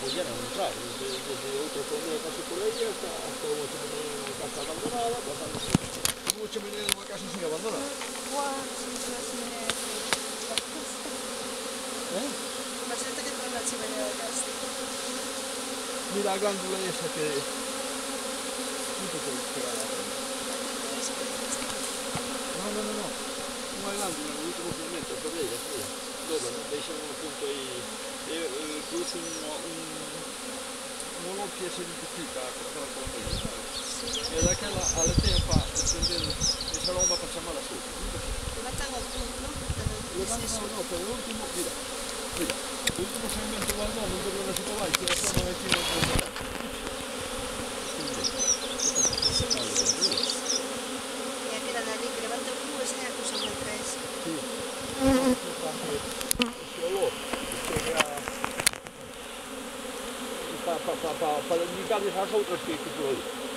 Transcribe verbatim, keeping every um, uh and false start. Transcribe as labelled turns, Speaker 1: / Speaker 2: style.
Speaker 1: podían entrar, desde, desde outro torneo case por aí hasta, hasta unha chimenea de casa abandonada, pasando unha chimenea de unha casa así abandonada.
Speaker 2: Guau, siempre la chimenea de
Speaker 1: Eh?
Speaker 2: Imagínate que entra en la chimenea de casa.
Speaker 1: Mira a glándula esa que... Muito que pegar a frente. No, no, no, no. Unha glándula no último filamento, sobre ella, sobre ella. Doblan, deixan un punto aí, e, e produce un, un, un olor que se identifica con aquela colombeira, sabes? E daquela aletea para desprender ese aroma para chamar as outras.
Speaker 2: Levantan o punto, ¿no?
Speaker 1: Levanta, no, no, pero o último, mira, mira, o último segmento do albón non doblan así para baixo, e a forma aquí non se doblan.
Speaker 2: E aquela de ali que levanta o cu, esa é a cousa moi traes.
Speaker 1: Sí. Ese olor, que chega para pa, pa, pa, pa, pa indicarles ás outras que, que por aí.